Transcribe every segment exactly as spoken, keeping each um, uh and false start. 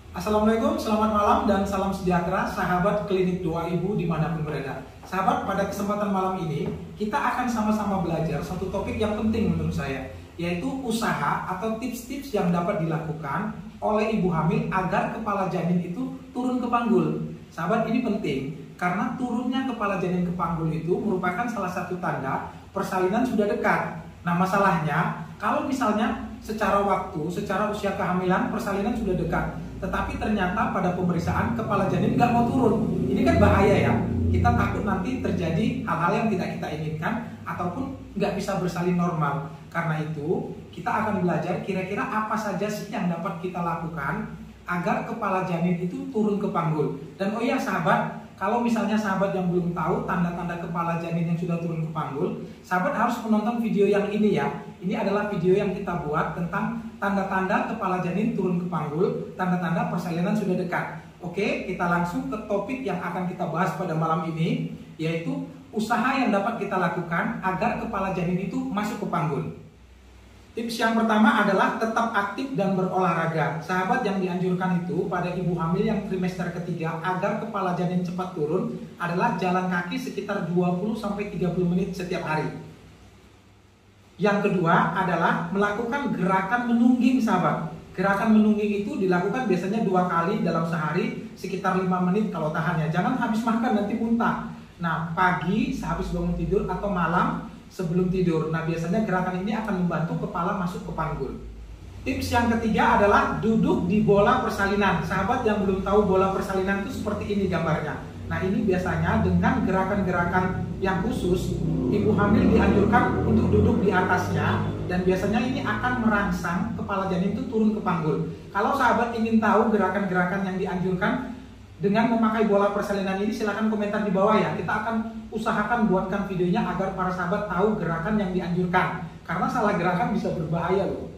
Assalamualaikum, selamat malam dan salam sejahtera sahabat klinik doa ibu dimanapun berada. Sahabat, pada kesempatan malam ini kita akan sama-sama belajar satu topik yang penting menurut saya, yaitu usaha atau tips-tips yang dapat dilakukan oleh ibu hamil agar kepala janin itu turun ke panggul. Sahabat, ini penting karena turunnya kepala janin ke panggul itu merupakan salah satu tanda persalinan sudah dekat. Nah, masalahnya kalau misalnya secara waktu, secara usia kehamilan persalinan sudah dekat, tetapi ternyata pada pemeriksaan kepala janin nggak mau turun. Ini kan bahaya ya. Kita takut nanti terjadi hal-hal yang tidak kita inginkan ataupun nggak bisa bersalin normal. Karena itu kita akan belajar kira-kira apa saja sih yang dapat kita lakukan agar kepala janin itu turun ke panggul. Dan oh iya sahabat, kalau misalnya sahabat yang belum tahu tanda-tanda kepala janin yang sudah turun ke panggul, sahabat harus menonton video yang ini ya. Ini adalah video yang kita buat tentang tanda-tanda kepala janin turun ke panggul, tanda-tanda persalinan sudah dekat. Oke, kita langsung ke topik yang akan kita bahas pada malam ini, yaitu usaha yang dapat kita lakukan agar kepala janin itu masuk ke panggul. Tips yang pertama adalah tetap aktif dan berolahraga. Sahabat, yang dianjurkan itu pada ibu hamil yang trimester ketiga agar kepala janin cepat turun adalah jalan kaki sekitar dua puluh sampai tiga puluh menit setiap hari. Yang kedua adalah melakukan gerakan menungging, sahabat. Gerakan menungging itu dilakukan biasanya dua kali dalam sehari, sekitar lima menit kalau tahannya. Jangan habis makan nanti muntah. Nah, pagi sehabis bangun tidur atau malam sebelum tidur. Nah, biasanya gerakan ini akan membantu kepala masuk ke panggul. Tips yang ketiga adalah duduk di bola persalinan. Sahabat yang belum tahu bola persalinan itu seperti ini gambarnya. Nah, ini biasanya dengan gerakan-gerakan yang khusus, ibu hamil dianjurkan untuk duduk di atasnya, dan biasanya ini akan merangsang kepala janin itu turun ke panggul. Kalau sahabat ingin tahu gerakan-gerakan yang dianjurkan dengan memakai bola persalinan ini, silahkan komentar di bawah ya. Kita akan usahakan buatkan videonya agar para sahabat tahu gerakan yang dianjurkan. Karena salah gerakan bisa berbahaya loh.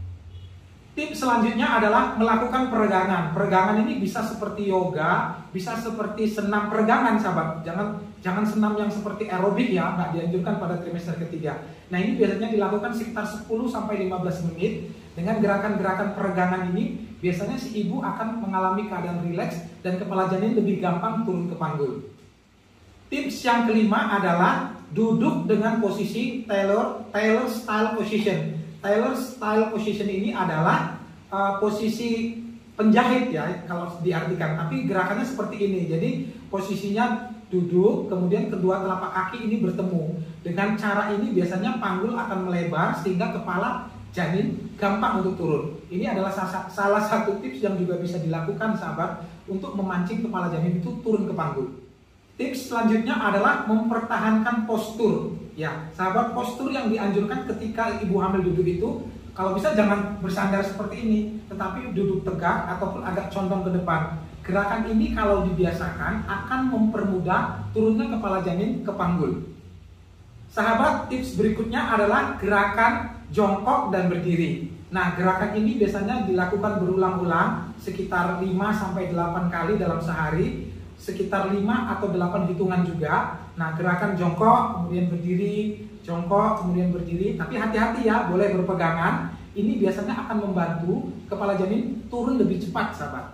Tips selanjutnya adalah melakukan peregangan. Peregangan ini bisa seperti yoga, bisa seperti senam peregangan, sahabat. Jangan jangan senam yang seperti aerobik ya, nggak dianjurkan pada trimester ketiga. Nah, ini biasanya dilakukan sekitar sepuluh sampai lima belas menit. Dengan gerakan-gerakan peregangan ini, biasanya si ibu akan mengalami keadaan rileks dan kepala janin lebih gampang turun ke panggul. Tips yang kelima adalah duduk dengan posisi Taylor Taylor style position. Taylor style position ini adalah uh, posisi penjahit ya kalau diartikan, tapi gerakannya seperti ini. Jadi posisinya duduk, kemudian kedua telapak kaki ini bertemu. Dengan cara ini biasanya panggul akan melebar sehingga kepala janin gampang untuk turun. Ini adalah salah satu tips yang juga bisa dilakukan sahabat untuk memancing kepala janin itu turun ke panggul. Tips selanjutnya adalah mempertahankan postur. Ya, sahabat, postur yang dianjurkan ketika ibu hamil duduk itu, kalau bisa jangan bersandar seperti ini, tetapi duduk tegak ataupun agak condong ke depan. Gerakan ini kalau dibiasakan akan mempermudah turunnya kepala janin ke panggul. Sahabat, tips berikutnya adalah gerakan jongkok dan berdiri. Nah, gerakan ini biasanya dilakukan berulang-ulang sekitar lima sampai delapan kali dalam sehari, sekitar lima atau delapan hitungan juga. Nah, gerakan jongkok, kemudian berdiri, jongkok, kemudian berdiri. Tapi hati-hati ya, boleh berpegangan. Ini biasanya akan membantu kepala janin turun lebih cepat, sahabat.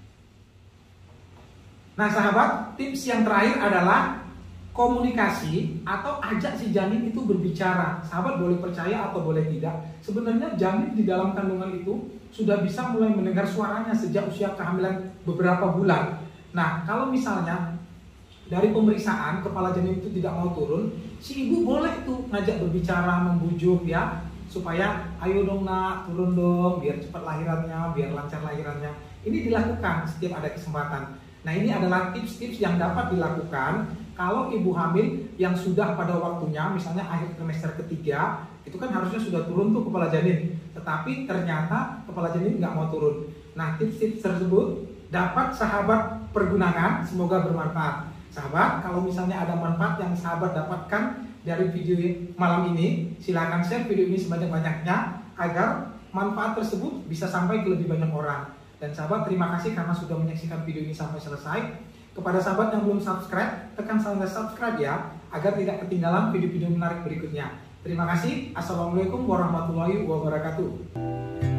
Nah, sahabat, tips yang terakhir adalah komunikasi atau ajak si janin itu berbicara. Sahabat boleh percaya atau boleh tidak, sebenarnya janin di dalam kandungan itu sudah bisa mulai mendengar suaranya sejak usia kehamilan beberapa bulan. Nah, kalau misalnya dari pemeriksaan kepala janin itu tidak mau turun, si ibu boleh tuh ngajak berbicara, membujuk ya, supaya ayo dong nak, turun dong, biar cepat lahirannya, biar lancar lahirannya. Ini dilakukan setiap ada kesempatan. Nah, ini adalah tips-tips yang dapat dilakukan kalau ibu hamil yang sudah pada waktunya, misalnya akhir trimester ketiga, itu kan harusnya sudah turun tuh kepala janin, tetapi ternyata kepala janin nggak mau turun. Nah, tips-tips tersebut dapat sahabat pergunakan, semoga bermanfaat. Sahabat, kalau misalnya ada manfaat yang sahabat dapatkan dari video malam ini, silakan share video ini sebanyak-banyaknya agar manfaat tersebut bisa sampai ke lebih banyak orang. Dan sahabat, terima kasih karena sudah menyaksikan video ini sampai selesai. Kepada sahabat yang belum subscribe, tekan tanda subscribe ya, agar tidak ketinggalan video-video menarik berikutnya. Terima kasih. Assalamualaikum warahmatullahi wabarakatuh.